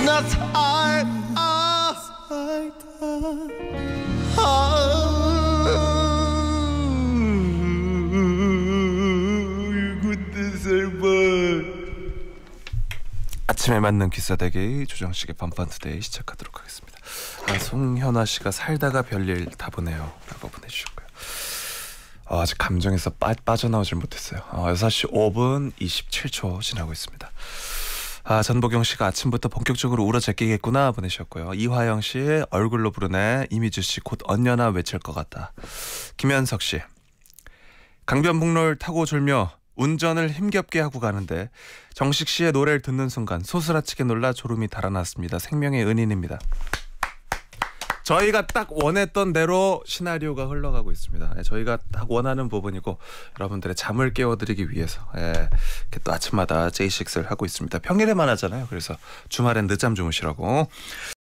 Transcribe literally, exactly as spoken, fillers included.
나 살다 근데 설마. 아침에 맞는 기사대기 조정식의 밤판투데이 시작하도록 하겠습니다. 아, 송현아 씨가 살다가 별일 다 보네요 라고 보내주셨고요. 아, 아직 감정에서 빠, 빠져나오질 못했어요. 아, 여섯 시 오 분 이십칠 초 지나고 있습니다. 아, 전보경 씨가 아침부터 본격적으로 울어 제끼겠구나 보내셨고요. 이화영 씨 얼굴로 부르네. 이미주 씨 곧 언녀나 외칠 것 같다. 김현석 씨 강변북로를 타고 졸며 운전을 힘겹게 하고 가는데 정식 씨의 노래를 듣는 순간 소스라치게 놀라 졸음이 달아났습니다. 생명의 은인입니다. 저희가 딱 원했던 대로 시나리오가 흘러가고 있습니다. 예, 저희가 딱 원하는 부분이고 여러분들의 잠을 깨워드리기 위해서 예, 이렇게 또 아침마다 제이식스를 하고 있습니다. 평일에만 하잖아요. 그래서 주말엔 늦잠 주무시라고.